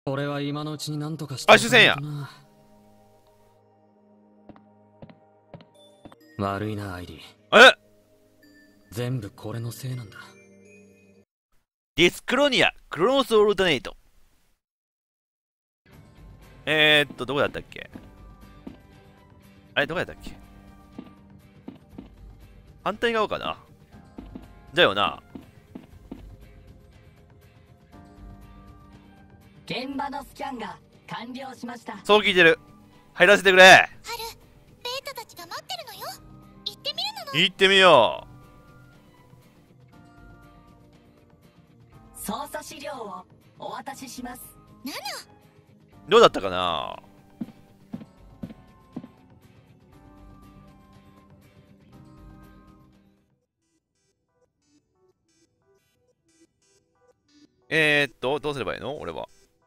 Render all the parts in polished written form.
俺は今のうちに何とかしてあ、主戦や。 悪いな、アイリー。 え、 全部これのせいなんだ。 ディスクロニア、クロノスオルタネイト。どこだったっけ？あれ、どこだったっけ？反対側かな？だよな。 現場のスキャンが完了しました。 そう聞いてる。入らせてくれ。 ハル、ベータたちが待ってるのよ。行ってみるの。 行ってみよ捜査資料をお渡しします。 う。どうだったかな？どうすればいいの？俺は。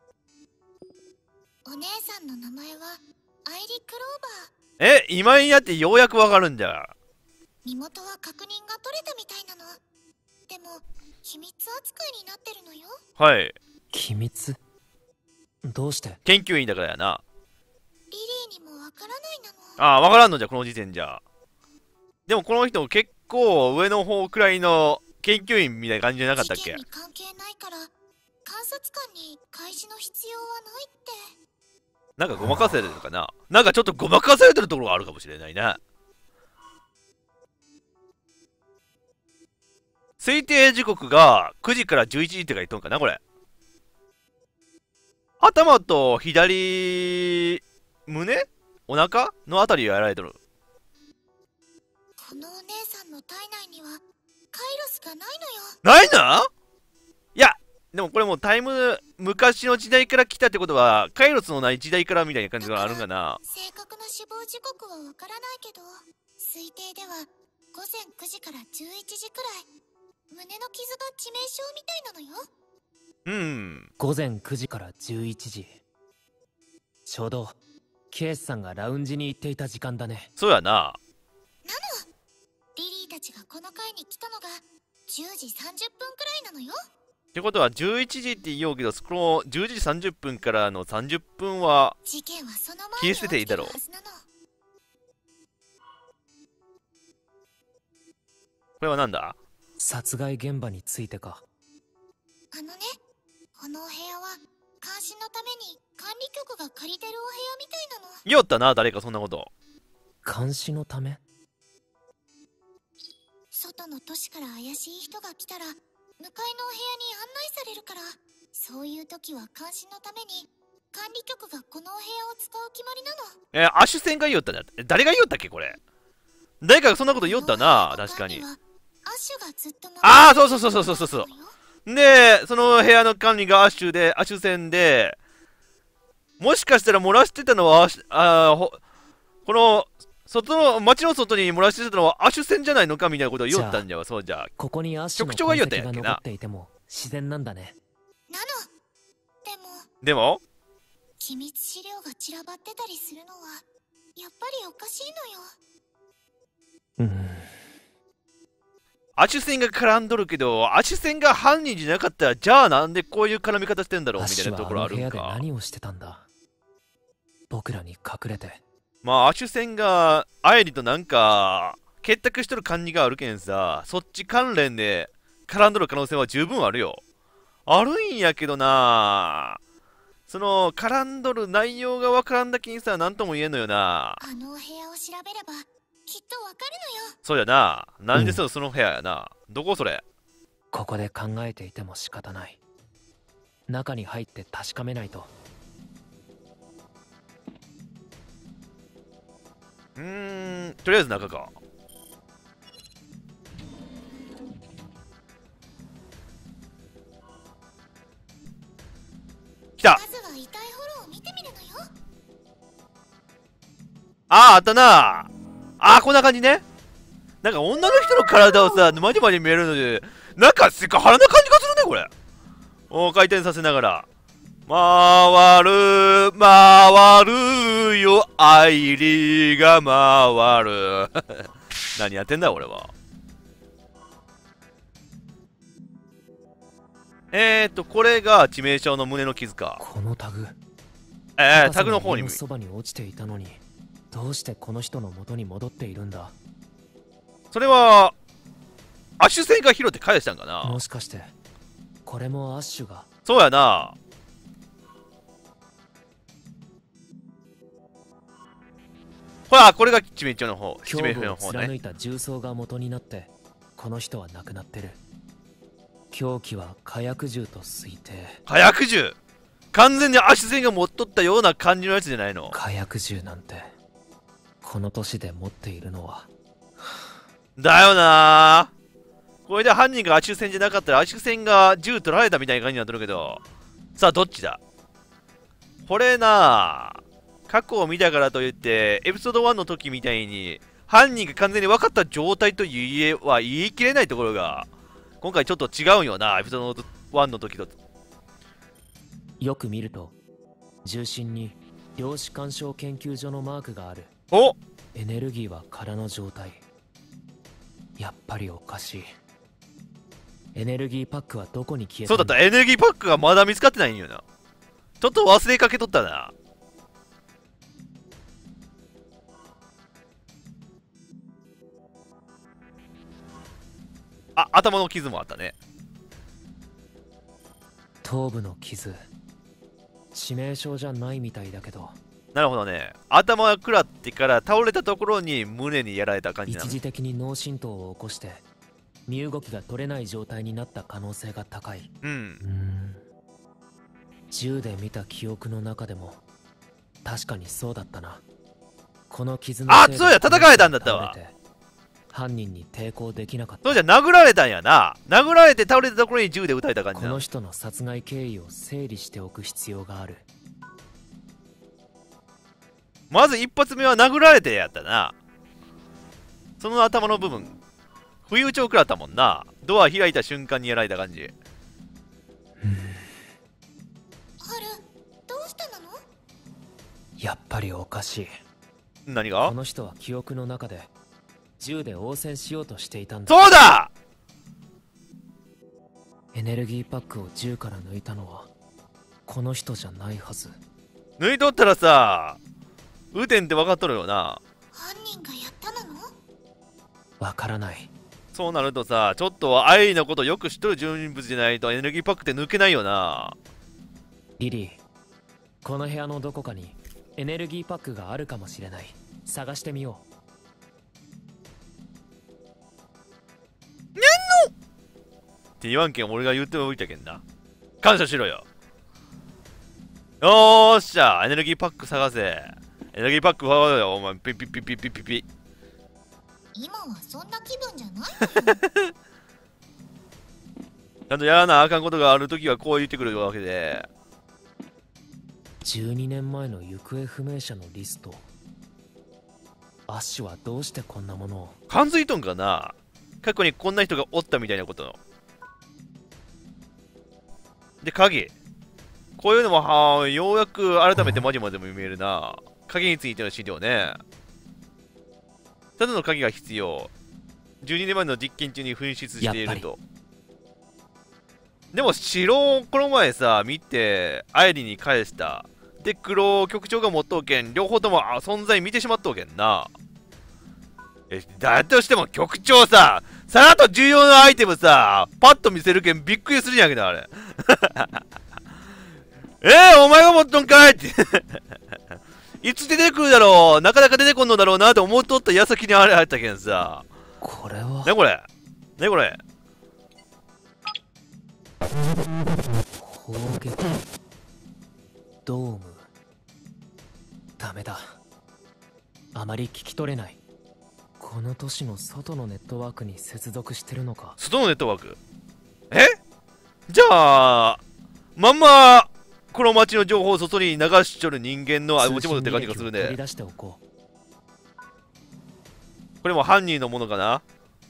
お姉さんの名前はアイリ・クローバー。 今になってようやくわかるんじゃ。 身元は確認が取れたみたいなの。でも秘密扱いになってるのよ。 はい。 秘密？どうして？ 研究員だからやな。 リリーにもわからないなの。 ああ、わからんのじゃ、この時点じゃ。でもこの人結構上の方くらいの研究員みたいな感じじゃなかったっけ？ 事件に関係ないから監察官に開示の必要はないって。 なんかごまかされてるのかな？なんかちょっとごまかされてるところがあるかもしれないな。推定時刻が9時から11時って書いとんかな、これ。頭と左胸お腹のあたりをやられとる。 このお姉さんの体内にはカイロスがないのよ。 ないな？いや、でもこれもう昔の時代から来たってことは、カイロスのない時代からみたいな感じがあるんかな。 正確な死亡時刻はわからないけど、推定では午前9時から11時くらい。胸の傷が致命傷みたいなのよ。 午前9時から11時。ちょうどケイスさんがラウンジに行っていた時間だね。 そうやな。 なのリリーたちがこの会に来たのが10時30分くらいなのよ。 ってことは11時って言おうけど、その10時30分からの30分は事件はその切り捨前に起きてていいだろう。 てるはずなの。 これはなんだ？ 殺害現場についてか。 あのね、このお部屋は監視のために管理局が借りてるお部屋みたいなの。 言おったな、誰かそんなこと。 監視のため？ 外の都市から怪しい人が来たら向かいのお部屋に案内されるから、そういう時は監視のために管理局がこのお部屋を使う決まりなの。 アシュセンが言おったね。誰が言おったっけこれ。誰かがそんなこと言おったな、確かに。 アッシュがずっとああ、そうで、その部屋の管理がアシュセンで、もしかしたら漏らしてたのは、この街の外に漏らしてたのはアシュセンじゃないのかみたいなことを言おったんじゃわ。そうじゃ。 ここにアッシュの局長が言おったんやっけな。 痕跡が残っていても自然なんだね。 なの。 でも機密資料が散らばってたりするのはやっぱりおかしいのよ。 アシュセンが絡んどるけど、アシュセンが犯人じゃなかったら、じゃあなんでこういう絡み方してんだろうみたいなところあるんか。 アッシュはあの部屋で何をしてたんだ？僕らに隠れて。 まあ、アシュセンがアイリとなんか結託しとる感じがあるけんさ、そっち関連で絡んどる可能性は十分あるよ。あるんやけどな、その絡んどる内容がわからんだけにさ、なんとも言えんのよな。 あのお部屋を調べればきっとわかるのよ。 そうやな。なんでその部屋やな。どこそれ？ ここで考えていても仕方ない。中に入って確かめないと。 とりあえず中か。来た。 まずは遺体フォローを見てみるのよ。 あったな。こんな感じね。なんか女の人の体をさ、まじまじ見えるので、なんかセクハラな感じがするね、これ。回転させながら。回るよ、アイリーが回る。何やってんだ、俺は。 これが致命傷の胸の傷か。 このタグ、 タグの方にも。 家そばに落ちていたのに、どうしてこの人の元に戻っているんだ。 それはアッシュ戦が拾って返したんかな。 もしかしてこれもアッシュが。 そうやな。ほら、これが致命傷の方、致命傷の方ね。 胸部を貫いた重曹が元になってこの人は亡くなってる。凶器は火薬銃と推定。 火薬銃、完全にアッシュ戦が持っとったような感じのやつじゃないの。 火薬銃なんてこの年で持っているのは。 だよな。これで犯人がアッシュ戦じゃなかったらアッシュ戦が銃取られたみたいな感じになってるけど、さあどっちだ。これな、過去を見たからといってエピソード1の時みたいに犯人が完全に分かった状態と言い切れないところが今回ちょっと違うんよな、エピソード1の時と。 よく見ると重心に量子干渉研究所のマークがある。 お、 エネルギーは空の状態。やっぱりおかしい。エネルギーパックはどこに消えたんだ。 そうだった、エネルギーパックがまだ見つかってないんよな。ちょっと忘れかけとったな。あ、頭の傷もあったね。 頭部の傷、致命傷じゃないみたいだけど。 なるほどね。頭が食らってから倒れたところに胸にやられた感じなの。 一時的に脳震盪を起こして身動きが取れない状態になった可能性が高い。銃で見た記憶の中でも確かにそうだったな。この傷のせいで、 そうや、叩かれたんだったわ。 犯人に抵抗できなかった。 そうじゃ、殴られたんやな。殴られて倒れたところに銃で撃たれた感じな。 この人の殺害経緯を整理しておく必要がある。 まず一発目は殴られてやったな。その頭の部分不意打ちを食らったもんな。ドア開いた瞬間にやられた感じ。 ハル、どうしたの？ やっぱりおかしい。 何が？ この人は記憶の中で銃で応戦しようとしていたんだ。 そうだ！ エネルギーパックを銃から抜いたのはこの人じゃないはず。 抜いとったらさ、撃てんって分かっとるよな。 犯人がやったの？ わからない。 そうなるとさ、ちょっとアイリーのことよく知っとる人物じゃないとエネルギーパックって抜けないよな。 リリー、この部屋のどこかにエネルギーパックがあるかもしれない。探してみよう。って言わんけん俺が言っておいたけんな。感謝しろよ。よーっしゃ、エネルギーパック探せ。エネルギーパックはよ、お前。ピピピピピピピ。 今はそんな気分じゃないの？ ちゃんとやらなあかんことがあるときはこう言ってくるわけで。 12年前の行方不明者のリスト。アッシュはどうしてこんなものを。 感づいとんかな。過去にこんな人がおったみたいなことの。で、鍵。こういうのもはようやく改めてマジまでも見えるな。鍵についての資料ね。ただの鍵が必要。12年前の実験中に紛失していると。でも白をこの前さ見てアイリに返した。で黒局長が持っとうけん、両方とも存在見てしまっとうけんな。だとしても局長さ、さらっと重要なアイテムさパッと見せるけんびっくりするんやけどあれ。お前が持っとんかいって。いつ出てくるだろう、なかなか出てこんのだろうなって思っとった矢先にあれ入ったけんさ。 これはねこれねこれ砲撃ドーム。ダメだ、あまり聞き取れない。この都市の外のネットワークに接続してるのか。 外のネットワーク？じゃあまんまこの街の情報を外に流しちょる人間の持ち物って感じがするね。 取り出しておこう。 これも犯人のものかな。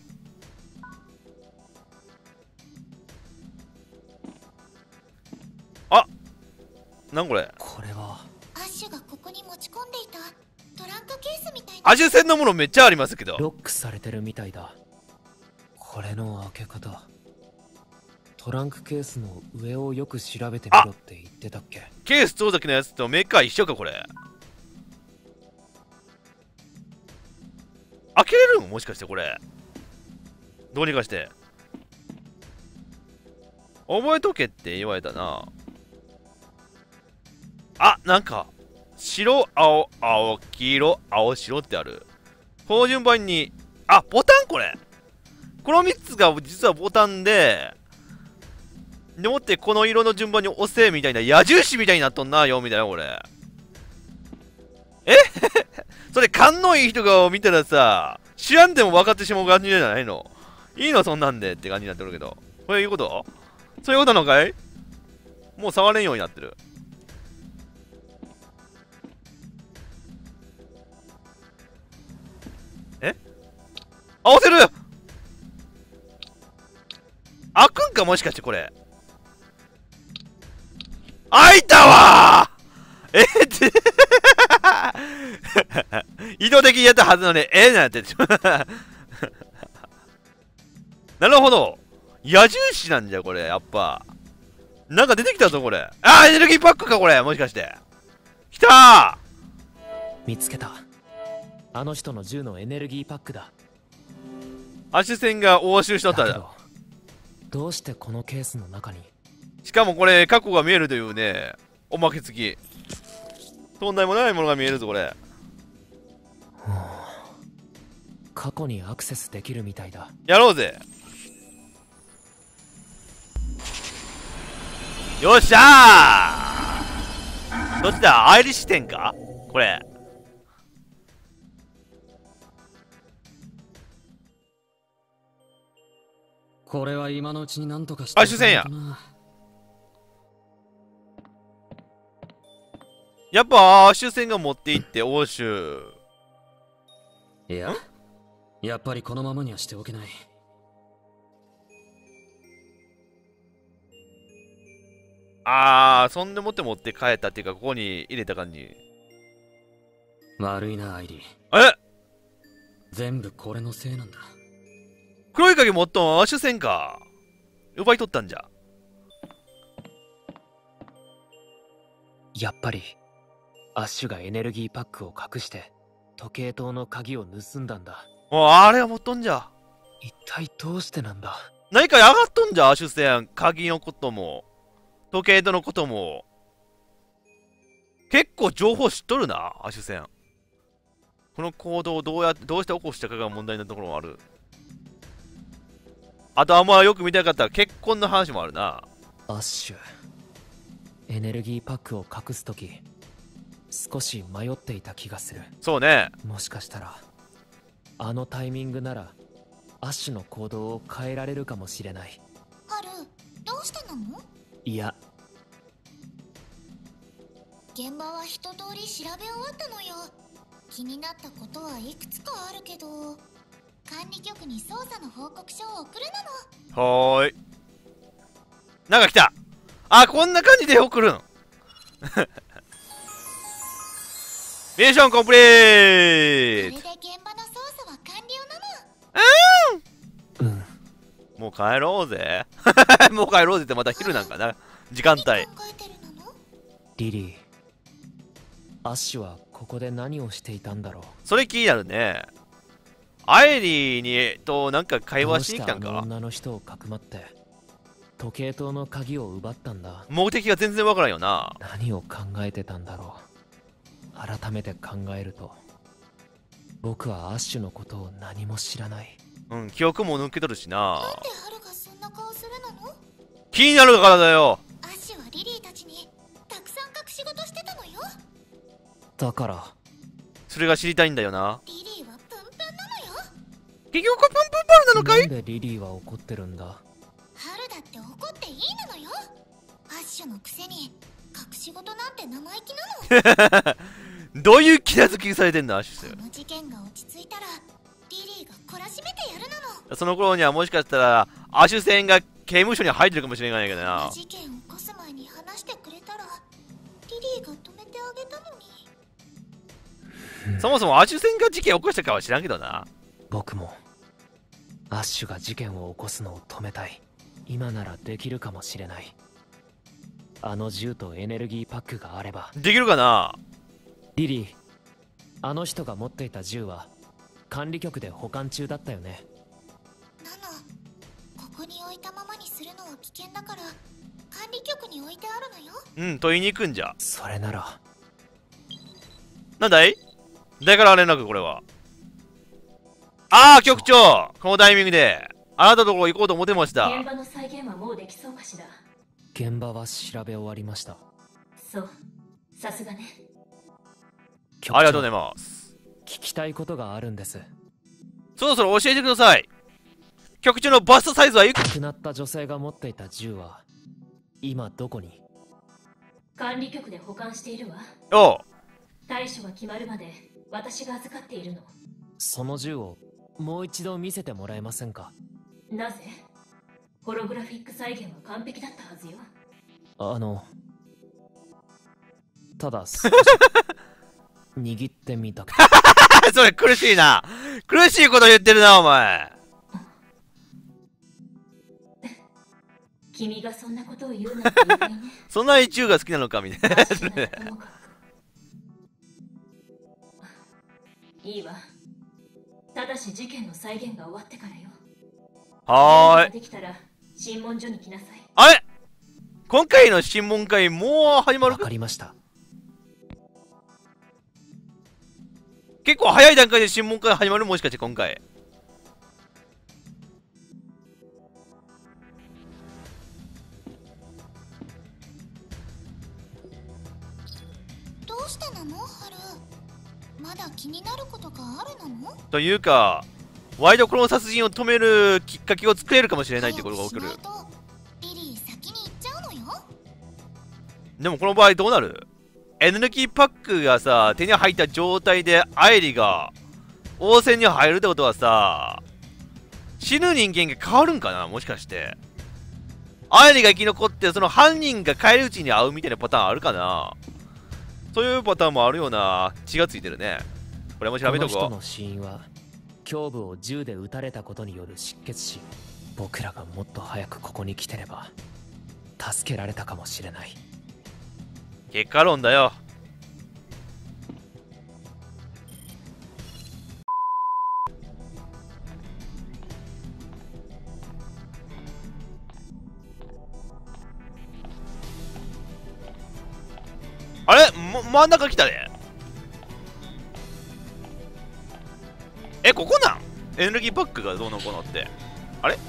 あ、なんこれ。 これはアッシュがここに持ち込んでいたトランクケースみたいな。 アジュ線のものめっちゃありますけど。 ロックされてるみたいだ。これの開け方。 トランクケースの上をよく調べてみろって言ってたっけ？ ケース遠ざきのやつとメーカー一緒か、これ。開けれるん？もしかしてこれ。どうにかして。覚えとけって言われたな。あ、なんか、白、青、青、黄色、青、白ってある。この順番に、あ、ボタンこれ。この3つが実はボタンで、でもってこの色の順番に押せみたいな矢印みたいになっとんなよみたいなこれ。えそれ勘のいい人が見たらさ、知らんでも分かってしまう感じじゃないの？いいのそんなんでって感じになってるけど。これいうこと？そういうことなのかい？もう触れんようになってる。え？あ、押せる！開くんかもしかしてこれ。開いたわーって意図的にやったはずのね、なんてなるほど。矢印なんじゃ、これ、やっぱ。なんか出てきたぞ、これ。エネルギーパックか、これ。もしかして。きた見つけた。あの人の銃のエネルギーパックだ。 アシュ戦が押収しとっただけど、どうしてこのケースの中に？ しかもこれ、過去が見えるというね、おまけ付き。とんでもないものが見えるぞ、これ。 過去にアクセスできるみたいだ。 やろうぜ。よっしゃー！どっちだ？アイリ視点かこれ。 これは今のうちになんとかして。 主戦や。やっぱ主戦が持っていって欧州。 いや、やっぱりこのままにはしておけない。 そんでもって持って帰ったっていうか、ここに入れた感じ。 悪いな、アイリー。 え？ 全部これのせいなんだ。 黒い影持っとんアッシュ戦か。奪い取ったんじゃ。 やっぱりアッシュがエネルギーパックを隠して時計塔の鍵を盗んだんだ。 あれは持っとんじゃ。 一体どうしてなんだ？ 何か上がっとんじゃ、アッシュ戦。鍵のことも時計塔のことも。結構情報知っとるな、アッシュ戦。この行動をどうして起こしたかが問題なところもある。あと、あんまよく見たかったら結婚の話もあるな。 アッシュ、エネルギーパックを隠すとき少し迷っていた気がする。 そうね。 もしかしたらあのタイミングならアッシュの行動を変えられるかもしれない。 ハル、どうしたの？ いや、 現場は一通り調べ終わったのよ。気になったことはいくつかあるけど、管理局に捜査の報告書を送るなの。 はーい。なんか来た。こんな感じで送るん。ミッションコンプリこート。 れで現場の捜査は完了なの。 もう帰ろうぜ。もう帰ろうぜってまた昼なんかな。時間帯。 何考えてるの？ リリー、アッシュはここで何をしていたんだろう。 それ気になるね。アイリーになんか会話しに来たんか。 どうしてあの女の人をかくまって時計塔の鍵を奪ったんだ。 目的が全然わからんよな。 何を考えてたんだろう。改めて考えると僕はアッシュのことを何も知らない。 記憶も抜けとるしな。 なんでハルがそんな顔するの？ 気になるからだよ。 アッシュはリリーたちにたくさん隠し事してたのよ。 だからそれが知りたいんだよな。 リリーはプンプンなのよ。 結局プンプンパルなのかい？ なんでリリーは怒ってるんだ？ ハルだって怒っていいのよ。アッシュのくせに隠し事なんて生意気なの。 どういう気なづきされてんだ、アッシュ。 この事件が落ち着いたらリリーが懲らしめてやるなの。 その頃にはもしかしたらアッシュ戦が刑務所に入ってるかもしれないけどな。 事件を起こす前に話してくれたらリリーが止めてあげたのに。 そもそもアッシュ戦が事件を起こしたかは知らんけどな。 僕もアッシュが事件を起こすのを止めたい。 今ならできるかもしれない。あの銃とエネルギーパックがあれば。 できるかな。 リリー、あの人が持っていた銃は管理局で保管中だったよね。 ナナ、ここに置いたままにするのは危険だから管理局に置いてあるのよ。 うん、問いに行くんじゃ。 それなら。 なんだい。誰から連絡これは。ああ、局長、このタイミングであなたのところ行こうと思ってました。 現場の再現はもうできそうかしら。 現場は調べ終わりました。 そう、さすがね。 ありがとうございます。 聞きたいことがあるんです。 そろそろ教えてください。局長のバストサイズはいく。 亡くなった女性が持っていた銃は今どこに。 管理局で保管しているわ。 おう。 対処が決まるまで私が預かっているの。 その銃をもう一度見せてもらえませんか。 なぜ？ホログラフィック再現は完璧だったはずよ。 ただ少し握ってみたくて。 それ苦しいな。苦しいこと言ってるなお前。 君がそんなことを言うなんて言いたいね。 そんなに銃が好きなのかみたいなやつ確かにね。 ともかくいいわ。ただし事件の再現が終わってからよ。 はーい。 できたら審問所に来なさい。 あれ、今回の審問会もう始まるわかりました。 結構早い段階で審問会始まる。もしかして今回。 どうしてなのハル。まだ気になることがあるの？ というか、ワイドこの殺人を止めるきっかけを作れるかもしれないってことが起きる。 早くしないとリリー先に行っちゃうのよ。 でもこの場合どうなる。エネルギーパックがさ、手に入った状態でアイリが応戦に入るってことはさ、死ぬ人間が変わるんかな。もしかしてアイリが生き残ってその犯人が返り討ちに遭うみたいなパターンあるかな。そういうパターンもあるような血がついてるね。これも調べとここの人の死因は胸部を銃で撃たれたことによる失血死。僕らがもっと早くここに来てれば助けられたかもしれない。 う。結果論だよ。あれ、真ん中来たで。え、ここなん。エネルギーパックがどうのこうのって。あれ、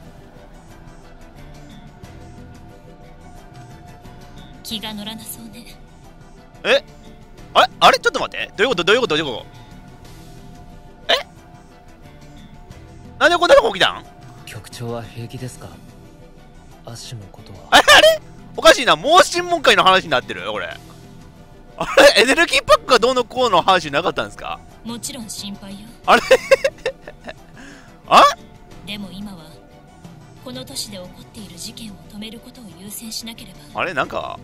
気が乗らなそうね。 え、あれちょっと待って。どういうことどういうことどういうこと。え、なんでこんなとこ来たん。 局長は平気ですか。アッシュのことは。 あれおかしいな。もう審問会の話になってるこれ。あれ、エネルギーパックがどうのこうの話なかったんですか。 もちろん心配よ。 あれあ、 でも今はこの都市で起こっている事件を止めることを優先しなければ。 あれ、なんか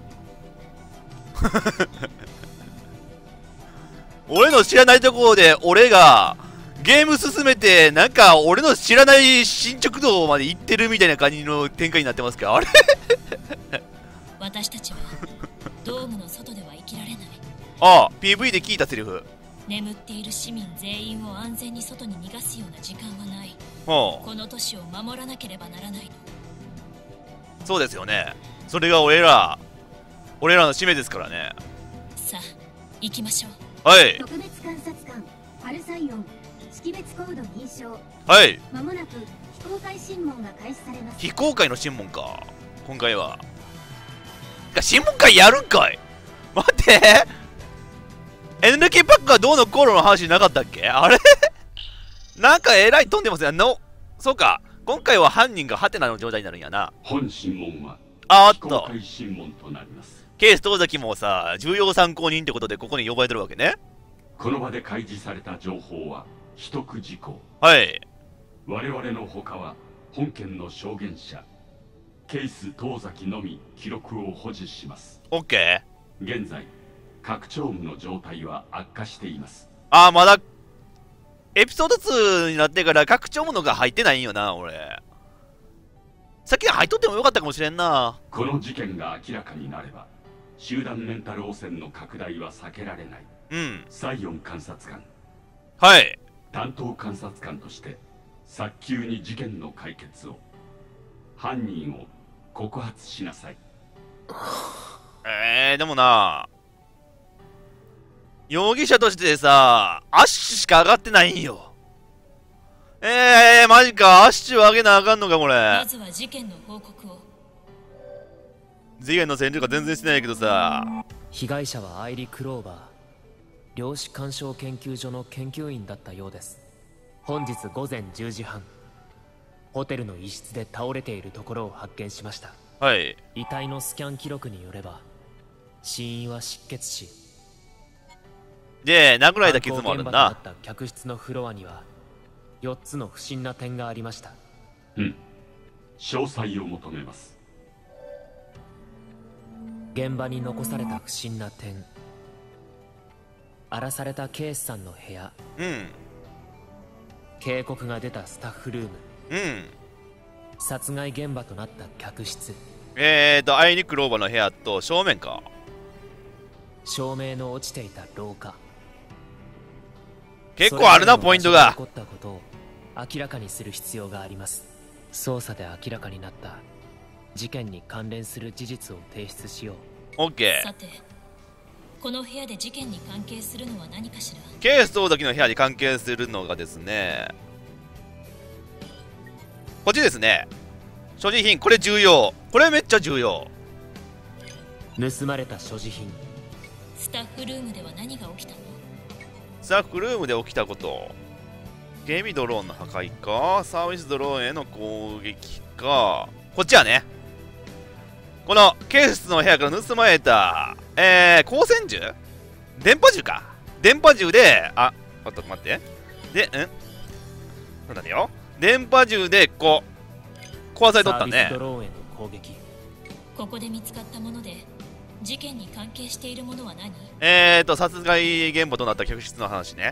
俺の知らないところで俺がゲーム進めて、なんか俺の知らない進捗度まで行ってるみたいな感じの展開になってますけど、あれ私たちはドームの外では生きられない。 ああ、PV で聞いたセリフ。 眠っている市民全員を安全に外に逃がすような時間はない。 もこの都市を守らなければならないの。 うそうですよね。それが俺らの使命ですからね。 さあ行きましょう。 はい。 特別監察官パルサイオン識別コード認証。 はい。 まもなく非公開審問が開始されます。 非公開の審問か今回は。審問会やるんかい。待って、エネルギーパックがどうのこうのの話なかったっけ。あれなんかえらい飛んでますよ。そうか、今回は犯人がハテナの状態になるんやな。 本審問は非公あーっと、 開審問となります。 ケース遠崎もさ、重要参考人ってことでここに呼ばれてるわけね。 この場で開示された情報は秘匿事項。 はい。 我々の他は本件の証言者ケース遠崎のみ記録を保持します。 オッケー。 現在拡張部の状態は悪化しています。 あー、まだエピソード2になってから拡張ものが入ってないんよな俺。 先に入っとってもよかったかもしれんな。 この事件が明らかになれば集団メンタル汚染の拡大は避けられない。 うん。 サイオン監察官、 はい。 担当監察官として早急に事件の解決を、犯人を告発しなさい。 でもな、容疑者としてさ、アッシュしか上がってないんよ。マジか、アッシュを上げなあかんのか、これ。 まずは事件の報告を。 次元の戦術が全然してないけどさ。 被害者はアイリ・クローバー、量子干渉研究所の研究員だったようです。本日午前10時半、ホテルの一室で倒れているところを発見しました。 はい。 遺体のスキャン記録によれば死因は失血死で、殴られた傷もあるんだ。 犯行現場となった客室のフロアには4つの不審な点がありました。 詳細を求めます。 現場に残された不審な点、荒らされたケースさんの部屋、警告が出たスタッフルーム、殺害現場となった客室、 アイニ・クローバーの部屋と正面か。 照明の落ちていた廊下。 結構あるな、ポイントが。 起こったことを明らかにする必要があります。捜査で明らかになった事件に関連する事実を提出しよう。 オッケー。 さて、この部屋で事件に関係するのは何かしら。 ケース遠崎の部屋に関係するのがですね、こっちですね。所持品、これ重要。これめっちゃ重要。 盗まれた所持品。 スタッフルームでは何が起きたの？ スタッフルームで起きたこと。警備ドローンの破壊か、サービスドローンへの攻撃か。こっちはね、このケースの部屋から盗まれた光線銃、電波銃か。電波銃で、ちょっと待って。で、なんだよ。電波銃でこう壊されとったね。 サービスドローンへの攻撃。 ここで見つかったもので事件に関係しているものは何？ 殺害現場となった客室の話ね。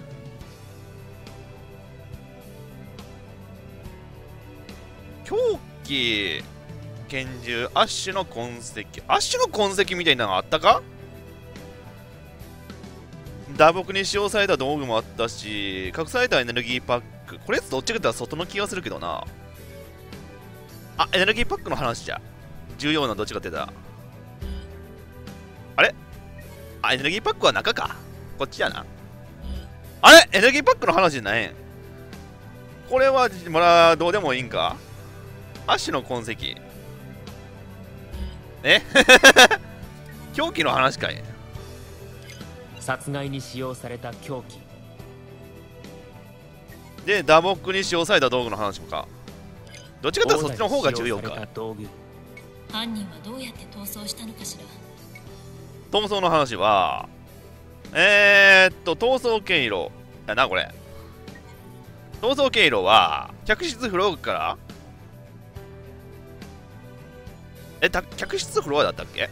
凶器、拳銃、アッシュの痕跡。アッシュの痕跡みたいなのあったか？打撲に使用された道具もあったし、隠されたエネルギーパック。これどっちかというと外の気がするけどな。エネルギーパックの話じゃ。重要などっちかって言ったら。あれ？エネルギーパックは中か。こっちやな。あれ？エネルギーパックの話じゃないん。これは、どうでもいいんか？アッシュの痕跡。凶器の話かい。 殺害に使用された凶器で、打撲に使用された道具の話もか。どっちかというとそっちの方が重要か。 犯人はどうやって逃走したのかしら。 逃走の話は逃走経路やな、これ。逃走経路は客室フロアから客室フロアだったっけ？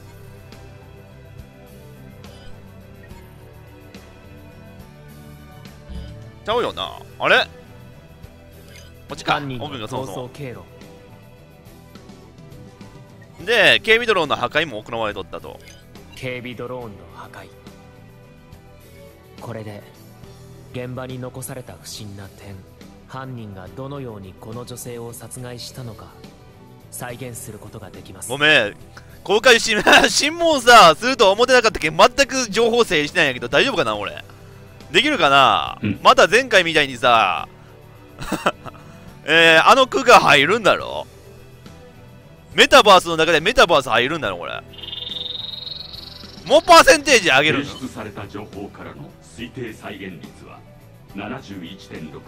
ちゃうよな。あれ？こっちか。 犯人の逃走経路で、警備ドローンの破壊も行われとったと。 警備ドローンの破壊。これで現場に残された不審な点、犯人がどのようにこの女性を殺害したのか再現することができます。 ごめん、公開審問さするとは思ってなかったけど、全く情報整理してないんやけど大丈夫かな。俺できるかな。また前回みたいにさあの句が入るんだろ。メタバースの中でメタバース入るんだろ。これもうパーセンテージ上げるの。 提出された情報からの推定再現率は 71.6%。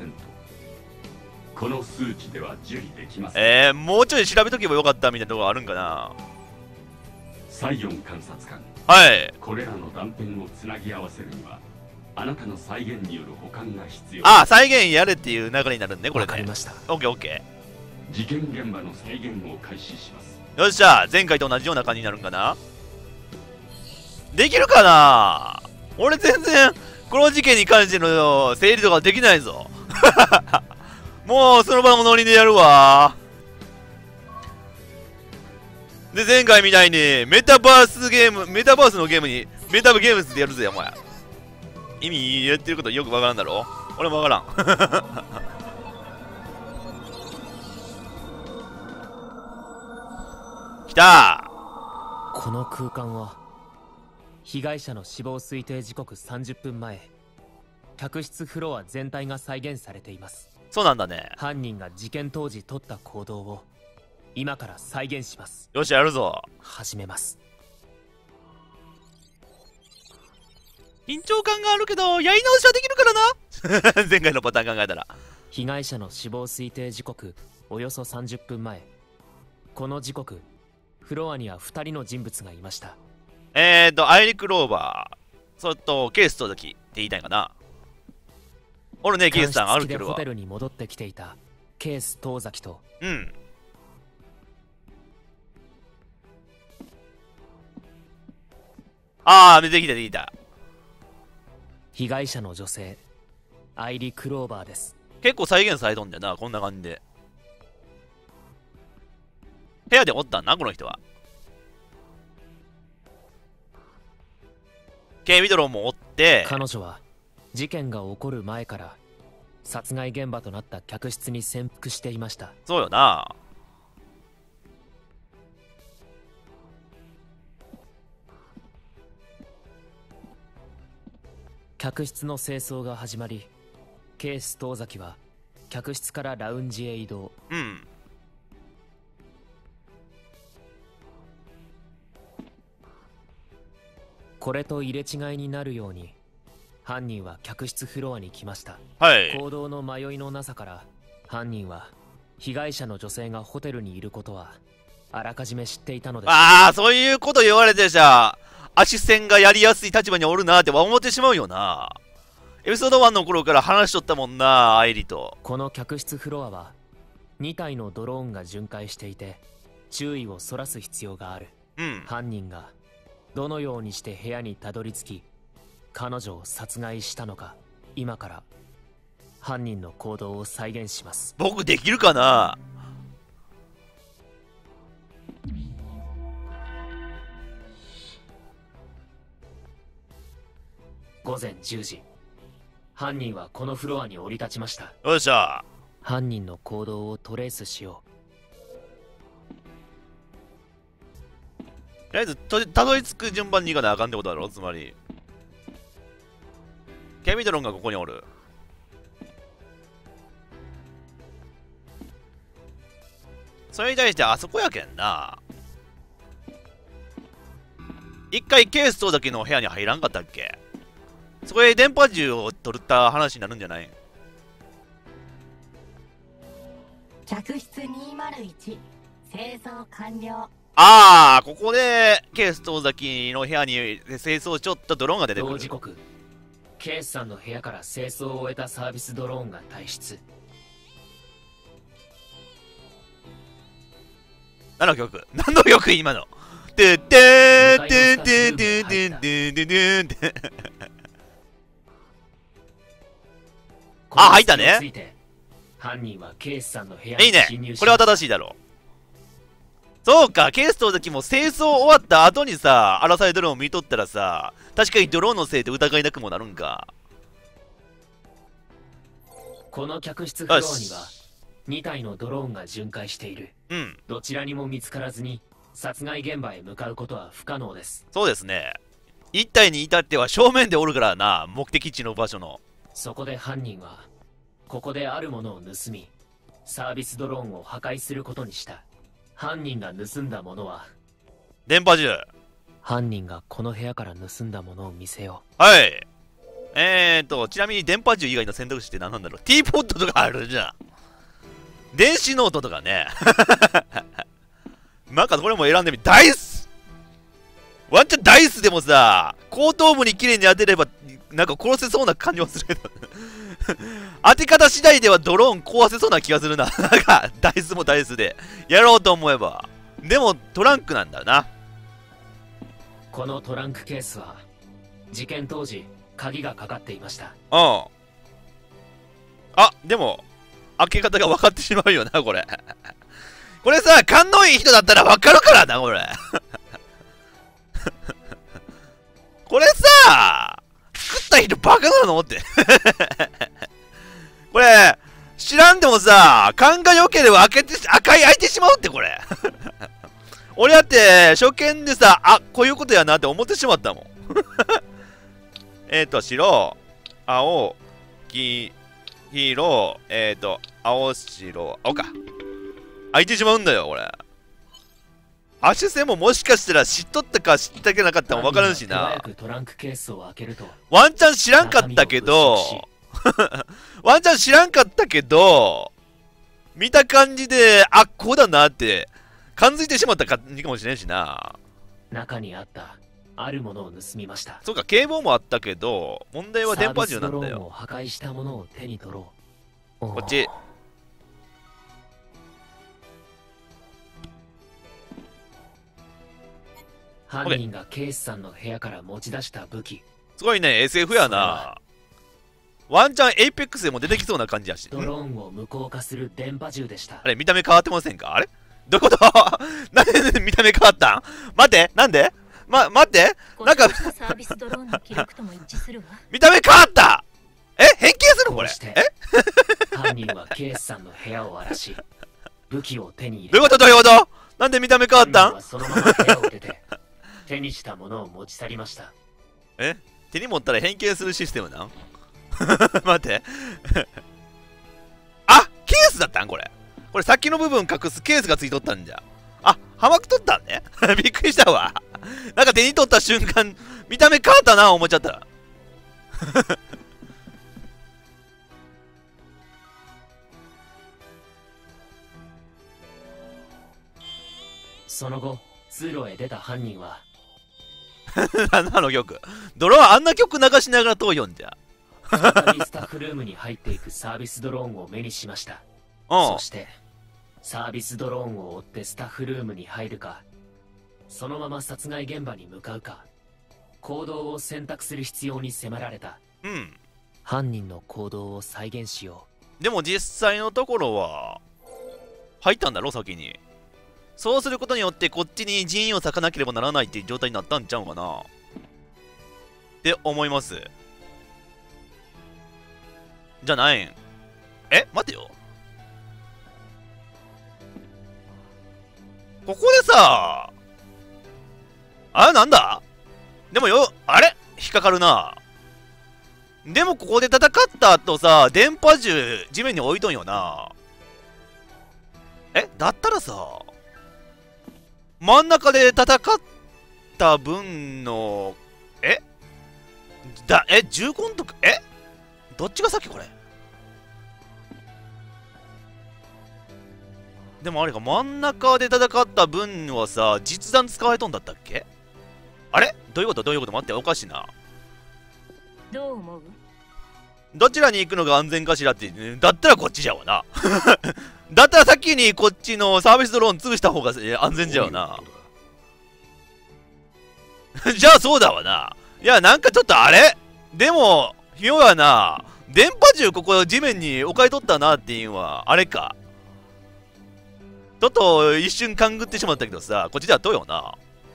この数値では受理できません。 もうちょい調べとけばよかったみたいなところあるんかな。 サイオン監察官、 はい。 これらの断片をつなぎ合わせるにはあなたの再現による保管が必要。 再現やれっていう流れになるんね、これね。 わかりました。 オッケーオッケー。事件現場の再現を開始します。 よっしゃ、前回と同じような感じになるんかな。できるかな。俺全然この事件に関しての整理とかできないぞもうその場のノリでやるわ。 で、前回みたいにメタバースのゲームにメタブゲームズでやるぜお前。意味やってることよくわからんだろ。俺もわからん。来たー。 この空間は被害者の死亡推定時刻30分前、客室フロア全体が再現されています。 そうなんだね。 犯人が事件当時取った行動を今から再現します。 よし、やるぞ。 始めます。 緊張感があるけどやり直しはできるからな。前回のパターン考えたら。 被害者の死亡推定時刻およそ30分前、この時刻フロアには2人の人物がいました。 アイリ・クローバー、それとケースと時って言いたいかな。俺ね、ケースさん歩いてるわ。 ホテルに戻ってきていたケース遠崎と、 うん。ああ、出てきた出てきた。 被害者の女性アイリ・クローバーです。 結構再現されとんだよな、こんな感じで。部屋でおったんな、この人は。警備ドローンもおって、 彼女は事件が起こる前から殺害現場となった客室に潜伏していました。 そうよな。 客室の清掃が始まり、ケース遠崎は客室からラウンジへ移動。 うん。 これと入れ違いになるように犯人は客室フロアに来ました。 はい。 行動の迷いのなさから犯人は被害者の女性がホテルにいることはあらかじめ知っていたのです。 ああ、そういうこと言われてじゃあ足線がやりやすい立場におるなって思ってしまうよな。エピソード1の頃から話しとったもんな、アイリと。 この客室フロアは2体のドローンが巡回していて注意をそらす必要がある。 うん。 犯人がどのようにして部屋にたどり着き彼女を殺害したのか、今から犯人の行動を再現します。 僕できるかな。 午前10時、犯人はこのフロアに降り立ちました。 よっしゃ。 犯人の行動をトレースしよとりあえずたどり着く順番に行かなあかんってことだろ。つまりケミドロンがここにおる。それに対してあそこやけんな。一回ケースとだけの部屋に入らんかったっけ。そこで電波銃を取った話になるんじゃない。 客室201清掃完了。 ああ、ここでケースと崎の部屋に清掃ちょっとドローンが出う。 てくる。 同時刻、ケースさんの部屋から清掃を終えたサービスドローンが退出。 何の曲今の。てってーてんてんてんてんてんてんてんてん。あ、入ったね。 犯人はケースさんの部屋にいいね。 侵入し、 これは正しいだろう。そうか、ケースと時も清掃終わった後にさ、荒らされドローンを見とったらさ、確かにドローンのせいで疑いなくもなるんか。 この客室フロアには2体のドローンが巡回している。 うん。 どちらにも見つからずに殺害現場へ向かうことは不可能です。 そうですね。1体に至っては正面でおるからな、目的地の場所の。 そこで犯人はここであるものを盗み、サービスドローンを破壊することにした。犯人が盗んだものは電波銃。 犯人がこの部屋から盗んだものを見せよう。はい。ちなみに電波銃以外の選択肢って何なんだろう。ティーポットとかあるじゃん。電子ノートとかね。なんかこれも選んでみ。ダイスワンチャンダイスでもさ、後頭部に綺麗に当てれば、なんか殺せそうな感じはするけど。当て方次第ではドローン壊せそうな気がするな。なんか、ダイスもダイスで。やろうと思えば。でも、トランクなんだな。 このトランクケースは、事件当時、鍵がかかっていました。 うん。あ、でも、開け方が分かってしまうよな、これ。 これさ、勘のいい人だったらわかるからな、これ。これさ、作った人バカなのって。これ、知らんでもさ、勘が良ければ開いてしまうって、これ。俺だって、初見でさ、あ、こういうことやなって思ってしまったもん。白、青、黄色、青、白、青か。開いてしまうんだよ、これ。アシュセももしかしたら知っとったか知ったけなかったかも分からんしな。ワンチャン知らんかったけど、ワンチャン知らんかったけど、見た感じで、あ、こうだなって、感づいてしまった感じかもしれんしな。 中にあったあるものを盗みました。 そうか、警棒もあったけど、問題は電波銃なんだよ。 破壊したものを手に取ろう。 こっち。 犯人がケースさんの部屋から持ち出した武器。 すごいね、SF やな。ワンチャンエイペックスでも出てきそうな感じやし。 ドローンを無効化する電波銃でした。 あれ、見た目変わってませんか？あれどういうことなんで見た目変わったん？待って、なんで待って、なんかサービスドローンの記録とも一致するわ。 見た目変わった！変形するこれ。 犯人はケースさんの部屋を荒らし、武器を手に入れ。 どういうことなんで見た目変わったん？ そのまま部屋を出て、手にしたものを持ち去りました。 手に持ったら変形するシステムなん待って。あ、ケースだったんこれ。これ先の部分隠すケースがついとったんじゃ。あ、はまくとったんね。びっくりしたわ。なんか手に取った瞬間、見た目変わったな思っちゃった。 その後、通路へ出た犯人は何の曲？ドローンあんな曲流しながら遠いよんじゃ。 再びスタッフルームに入っていくサービスドローンを目にしました。そしてサービスドローンを追ってスタッフルームに入るか、そのまま殺害現場に向かうか、行動を選択する必要に迫られた。犯人の行動を再現しよう。でも実際のところは入ったんだろ先に。そうすることによってこっちに人員を割かなければならないっていう状態になったんちゃうかなって思います。じゃないん。待てよ。ここでさ、あれなんだ？でもよ、あれ引っかかるな。でもここで戦った後さ、電波銃地面に置いとんよな。だったらさ、真ん中で戦った分の、銃痕とか、どっちが先これ？でもあれか、真ん中で戦った分はさ、実弾使われとんだったっけ？あれ？どういうこと待って、おかしいな。 どう思う？ どちらに行くのが安全かしらって、だったらこっちじゃわな。だったら先にこっちのサービスドローン潰した方が安全じゃわな。じゃあそうだわな。いや、なんかちょっとあれでも、ひよやな。電波銃ここ地面に置かれとったなっていうのは、あれか。ちょっと一瞬勘ぐってしまったけどさ、こっちではどうよな。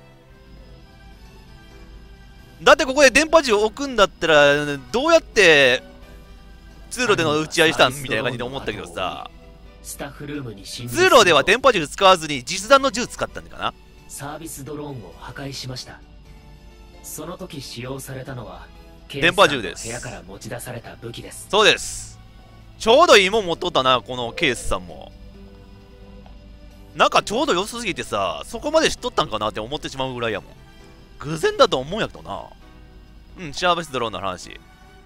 だってここで電波銃を置くんだったら、どうやって通路での打ち合いしたんみたいな感じで思ったけどさ、通路では電波銃使わずに実弾の銃使ったんだかな。 サービスドローンを破壊しました。その時使用されたのは電波銃です。 部屋から持ち出された武器です。 そうです。ちょうどいいもん持っとったな、このケースさんも。なんかちょうど良すぎてさ、そこまで知っとったんかなって思ってしまうぐらいやもん。偶然だと思うんやけどな。サービスドローンの話。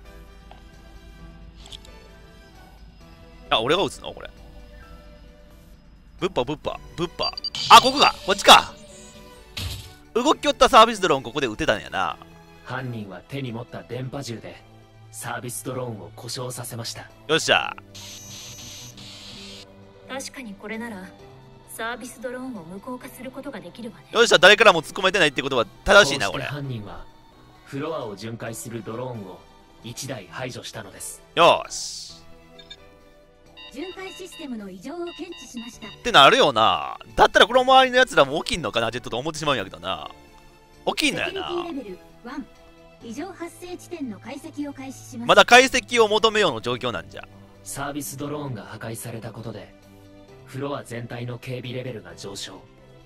あ、俺が撃つのこれ。ぶっぱ。あ、ここかこっちか。動きよったサービスドローンここで撃てたんやな。 犯人は手に持った電波銃でサービスドローンを故障させました。 よっしゃ。 確かにこれならサービスドローンを無効化することができるわね。 よっしゃ、誰からも突っ込めてないってことは正しいなこれ。 犯人はフロアを巡回するドローンを1台排除したのです。 よし。 巡回システムの異常を検知しました。 ってなるよな。だったらこの周りのやつらも起きんのかなってちょっと思ってしまうんやけどな。起きんのやな。 セキュリティレベル1、異常発生地点の解析を開始します。 まだ解析を求めようの状況なんじゃ。 サービスドローンが破壊されたことでフロア全体の警備レベルが上昇。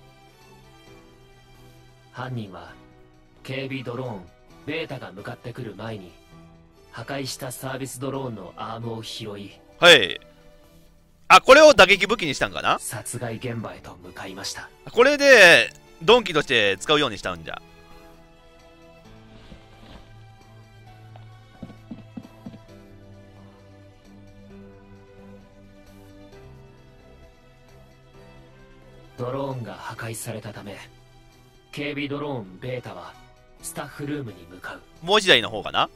犯人は警備ドローンベータが向かってくる前に破壊したサービスドローンのアームを拾い、 はい。あ、これを打撃武器にしたんかな。 殺害現場へと向かいました。 これで鈍器として使うようにしたんじゃ。 ドローンが破壊されたため警備ドローンベータはスタッフルームに向かう。 もう一台の方かな。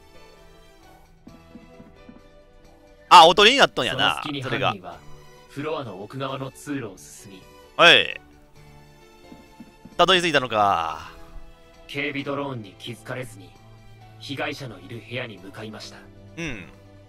あ、おとりになっとんやな。 その隙にそれが。 犯人はフロアの奥側の通路を進み、 はい。たどり着いたのか。 警備ドローンに気づかれずに被害者のいる部屋に向かいました。 うん。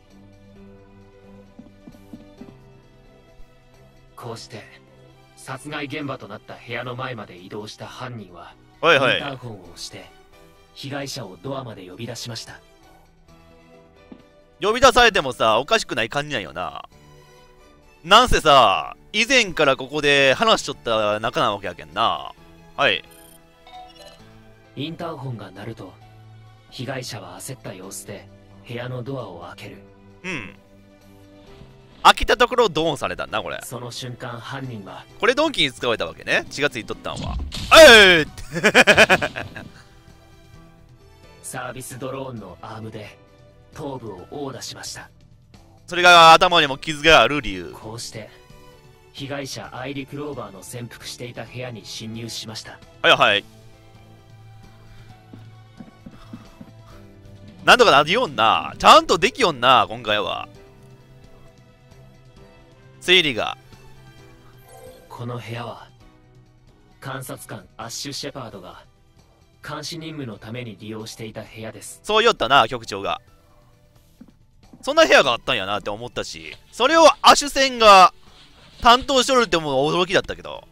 こうして殺害現場となった部屋の前まで移動した犯人ははいはい。 インターホンを押して被害者をドアまで呼び出しました。 呼び出されてもさ、おかしくない感じなんよな。なんせさ、以前からここで話しとった仲なわけやけんな。はい。 インターホンが鳴ると被害者は焦った様子で部屋のドアを開ける。 うん。開けたところをドーンされたんだ、これ。 その瞬間犯人はこれドンキに使われたわけね。血がついとったんは。えいサービスドローンのアームで頭部を殴打しました。 それが頭にも傷がある理由。 こうして被害者アイリ・クローバーの潜伏していた部屋に侵入しました。 はいはい。なんとかなりよんな。ちゃんとできよんな、今回は。推理が。 この部屋は監察官アッシュ・シェパードが監視任務のために利用していた部屋です。 そう言ったな、局長が。そんな部屋があったんやなって思ったし、それをアシュセンが担当しとるってもう驚きだったけど。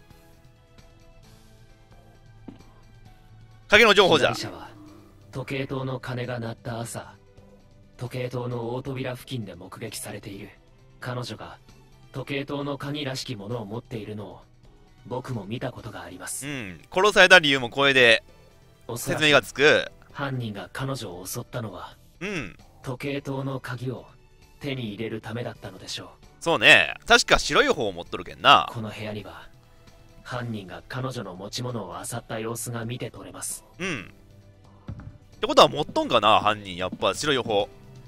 影の情報じゃ。 被害者は時計塔の鐘が鳴った朝、時計塔の大扉付近で目撃されている。彼女が時計塔の鍵らしきものを持っているのを僕も見たことがあります。 うん。殺された理由もこれで説明がつく。 犯人が彼女を襲ったのはうん。 時計塔の鍵を手に入れるためだったのでしょう。 そうね。確か白い方を持っとるけんな。 この部屋には犯人が彼女の持ち物を漁った様子が見て取れます。 うん。ってことは持っとんかな、犯人。やっぱ白い方。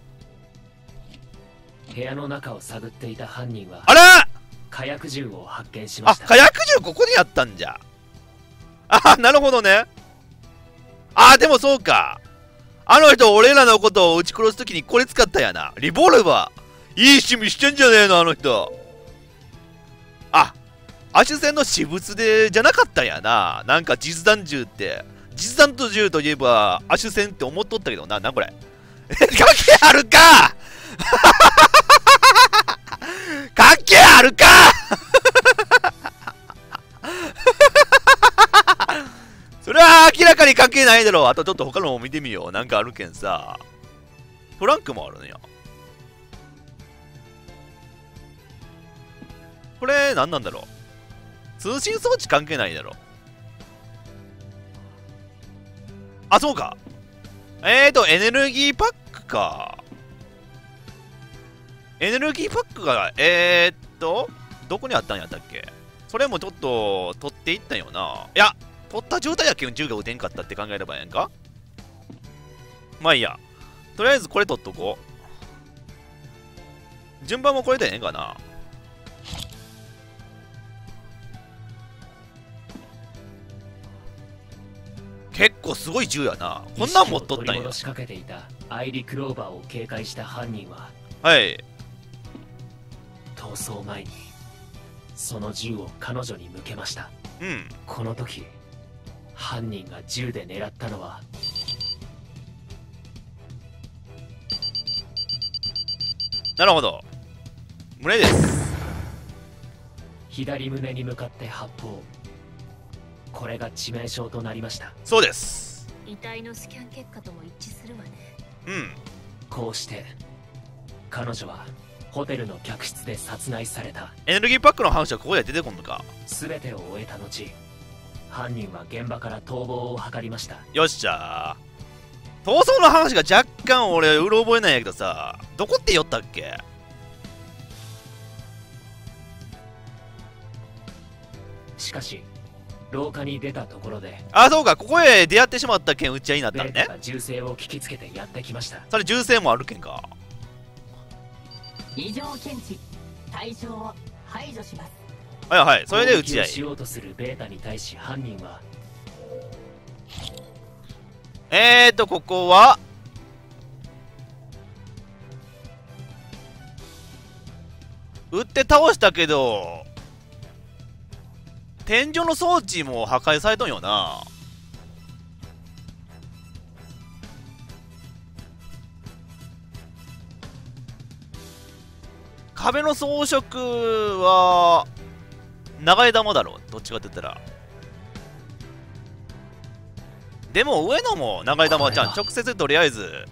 部屋の中を探っていた犯人はあら火薬銃を発見しまあ、 した。 火薬銃ここにあったんじゃ。あ、なるほどね。あ、でもそうか。あの人、俺らのことを撃ち殺すときにこれ使ったやな。リボルバー。いい趣味してんじゃねえの、あの人。あ、アシュセンの私物で、じゃなかったんやな。なんか実弾銃って。実弾と銃といえば、アシュセンって思っとったけどな、これ。関係あるか関係あるかそれは明らかに関係ないだろう。あとちょっと他のも見てみよう。なんかあるけんさ。トランクもあるのよ。これ何なんだろう。通信装置関係ないだろう。あ、そうか。エネルギーパックか。エネルギーパックが、どこにあったんやったっけ。それもちょっと取っていったんよな。いや、取った状態やけん銃が撃てんかったって考えればええんか。まあいいや。とりあえずこれ取っとこう。順番もこれでええんかな。結構すごい銃やな。こんなん持っとったんや。 仕掛けていたアイリ・クローバーを警戒した犯人は、 はい。 逃走前にその銃を彼女に向けました。 うん。 この時犯人が銃で狙ったのはなるほど。 胸です。 左胸に向かって発砲。これが致命傷となりました。 そうです。 遺体のスキャン結果とも一致するわね。 うん。 こうして彼女はホテルの客室で殺害された。 エネルギーパックの話はここで出てこんのか。 全てを終えた後、犯人は現場から逃亡を図りました。 よっしゃー。逃走の話が若干俺うろ覚えないんやけどさ、どこって寄ったっけ。 しかし廊下に出たところで、 あ、そうか、ここへ出会ってしまったけん打ち合いになったんね。 ベータが銃声を聞きつけてやってきました。 それ銃声もあるけんか。 異常検知、対象を排除します。 はいはい、それで打ち合い。 しようとするベータに対し犯人はここは撃って倒したけど天井の装置も破壊されとんよな。壁の装飾は長い玉だろう、どっちかって言ったら。でも上のも長い玉じゃん。直接とりあえず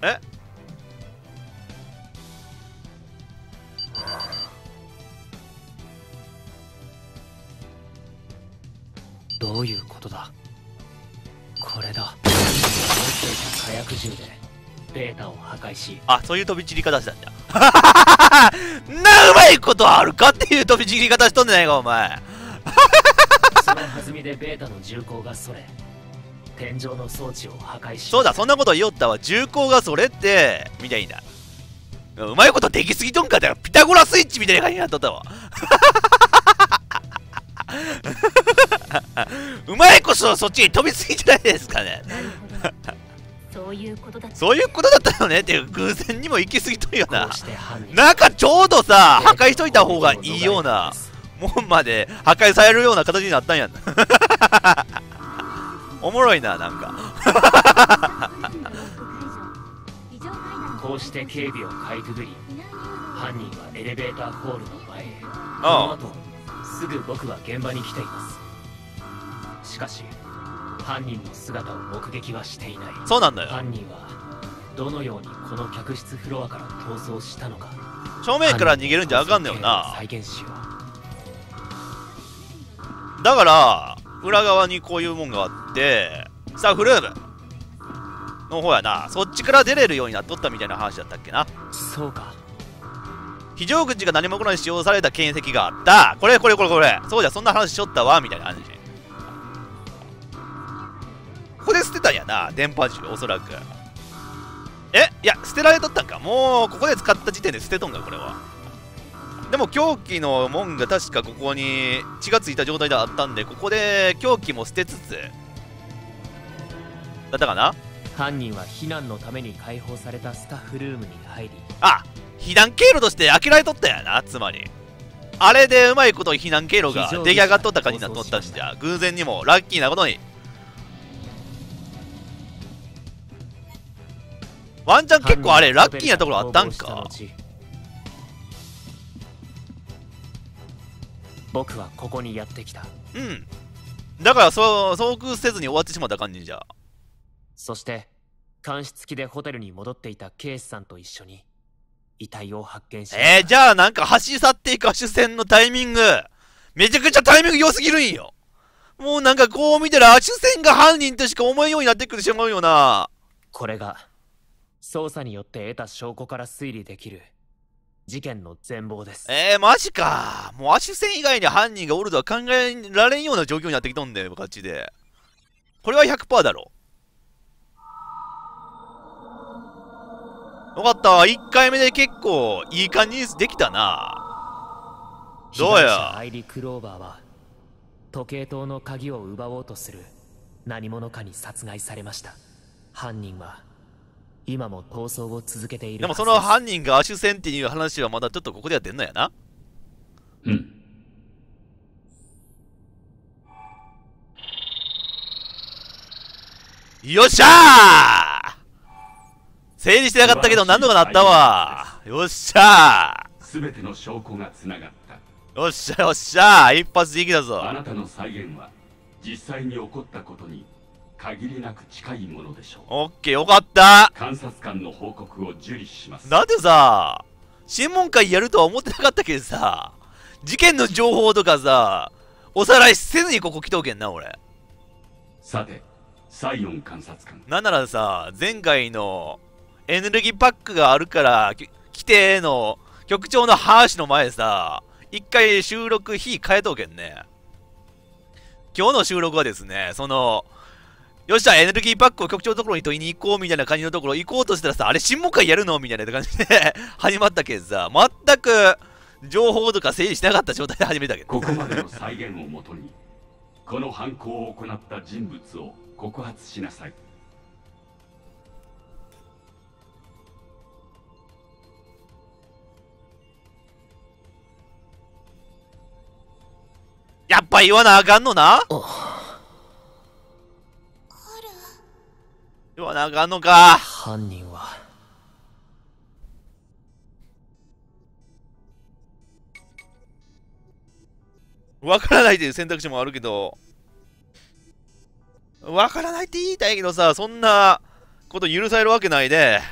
どういうことだ。これだ。持っていた火薬銃でベータを破壊し、 あ、そういう飛び散り方したんだ。なうまいことあるかっていう飛び散り方しとんじゃないかお前。 その弾みでベータの銃口がそれ、天井の装置を破壊し、 そうだ、そんなこと言おったわ。銃口がそれってみたいな。うまいことできすぎとんかって、ピタゴラスイッチみたいな感じになっとったわ。うまいこそそっちに飛びすぎじゃないですかね。 なるほど。そういうことだった。 そういうことだったよねっていう、偶然にも行き過ぎとるよな。 こうして犯人なんかちょうどさ、破壊しといた方がいいようなもんまで破壊されるような形になったんやん。おもろいな、なんか。 こうして警備をかいくぐり、犯人はエレベーターホールの前へ。 あこの後すぐ僕は現場に来ています。しかし犯人の姿を目撃はしていない。 そうなんだよ。 犯人はどのようにこの客室フロアから逃走したのか。 正面から逃げるんじゃあかんのよな。 再現しよう。 だから裏側にこういうもんがあって、スタッフルームの方やな、そっちから出れるようになっとったみたいな話だったっけな。 そうか。 非常口が何も来ない使用された形跡があった。これそうじゃ、そんな話しとったわみたいな感じ。ここで捨てたんやな、電波銃、おそらく。いや、捨てられとったんか。もうここで使った時点で捨てとんか、これは。でも凶器のもんが確かここに血がついた状態であったんで、ここで凶器も捨てつつだったかな。 犯人は避難のために開放されたスタッフルームに入り、 あ、避難経路として開けられとったんやな。つまりあれでうまいこと避難経路が出来上がっとった感じになっとったし、じゃあ偶然にもラッキーなことにワンチャン結構あれラッキーなところあったんか。 僕はここにやってきた。 うん。だから遭遇せずに終わってしまった感じじゃ。 そして監視付きでホテルに戻っていたケースさんと一緒に遺体を発見し、 じゃあなんか走り去っていく主戦のタイミングめちゃくちゃタイミング良すぎるんよ。もうなんかこう見たら主戦が犯人としか思えんようになってくるしまうよな。 これが捜査によって得た証拠から推理できる事件の全貌です。 マジか。もうアシュセン以外に犯人がおるとは考えられんような状況になってきとんだよ、こっちで。これは 100% だろ。よかった。1回目で結構いい感じにできたな。どうや。 アイリ・クローバーは時計塔の鍵を奪おうとする何者かに殺害されました。犯人は今も逃走を続けている。 でもその犯人がアシュセンっていう話はまだちょっとここでは出んのやな。 うん。 よっしゃー。整理してなかったけど何とかなったわ。よっしゃー。 全ての証拠がつながった。 よっしゃよっしゃ、一発でいきだぞ。 あなたの再現は実際に起こったことに限りなく近いものでしょう。 オッケー、よかった。 監察官の報告を受理します。 だってさ、審問会やるとは思ってなかったけどさ、事件の情報とかさ、おさらいせずにここ来とけんな、俺。 さて、サイオン監察官。 なんならさ、前回のエネルギーパックがあるから規定の局長の話の前でさ、一回収録日変えとけんね。今日の収録はですね、よっしゃ、エネルギーパックを局長のところに問いに行こうみたいな感じのところ行こうとしたらさ、あれ審問会やるのみたいな感じで始まったけどさ、全く情報とか整理しなかった状態で始めたけど。 ここまでの再現をもとに、この犯行を行った人物を告発しなさい。 やっぱ言わなあかんのな。言わなあかんのか。 犯人はわからないという選択肢もあるけど、わからないって言いたいけどさ、そんなこと許されるわけないで。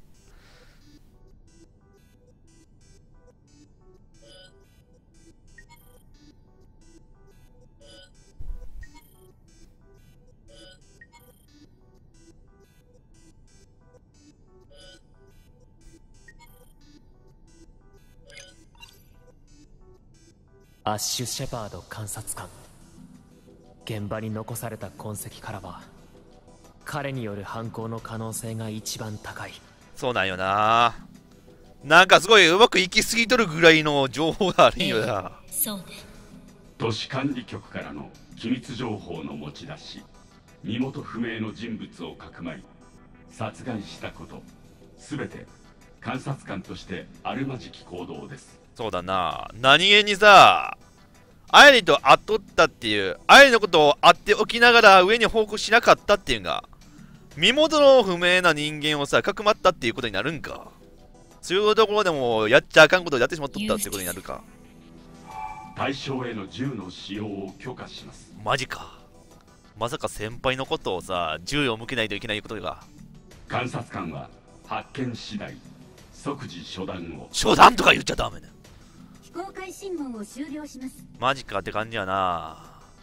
アッシュ・シェパード監察官。現場に残された痕跡からは彼による犯行の可能性が一番高い。 そうなんよな。なんかすごいうまくいきすぎとるぐらいの情報があるんよな。 そうね。 都市管理局からの機密情報の持ち出し、身元不明の人物をかくまい殺害したこと、すべて監察官としてあるまじき行動です。 そうだな。何気にさ、アイリと会っとったっていう、アイリのことを会っておきながら上に報告しなかったっていうのが、身元の不明な人間をさ、かくまったっていうことになるんか。そういうところでもやっちゃあかんことをやってしまっとったってことになるか。 対象への銃の使用を許可します。 マジか。まさか先輩のことをさ、銃を向けないといけないことが。 監察官は発見次第即時処断を。 処断とか言っちゃダメだよ。 非公開審問を終了します。 マジかって感じやな。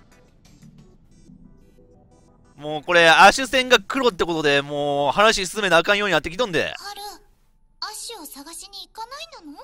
もうこれアッシュ戦が黒ってことでもう話進めなあかんようになってきとんで。 ハル、アッシュを探しに行かないなの？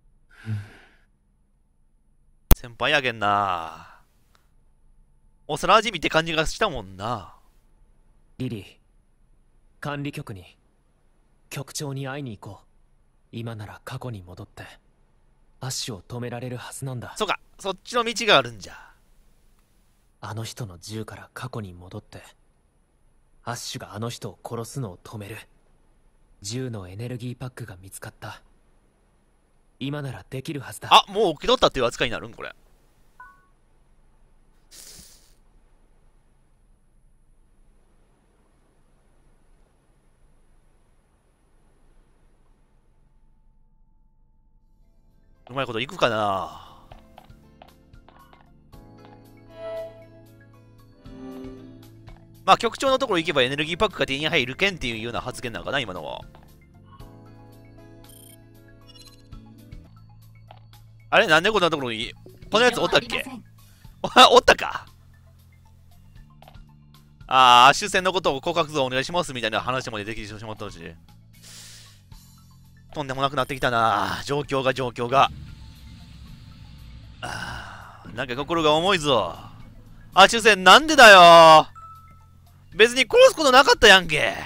先輩やけんな。おさらじみって感じがしたもんな。 リリー、管理局に局長に会いに行こう。今なら過去に戻ってアッシュを止められるはずなんだ。 そうか、そっちの道があるんじゃ。 あの人の銃から過去に戻ってアッシュがあの人を殺すのを止める。銃のエネルギーパックが見つかった。今ならできるはずだ。 あ、もう起きとったっていう扱いになるんこれ。うまいこといくかな。まあ局長のところ行けばエネルギーパックが手に入るけんっていうような発言なのかな今のは。あれなんでこんなところにこのやつおったっけ？おったか。ああ、終戦のことを告白をお願いしますみたいな話も出てきてしまったし。とんでもなくなってきたな。状況が。なんか心が重いぞ。あ、終戦なんでだよ。別に殺すことなかったやんけ。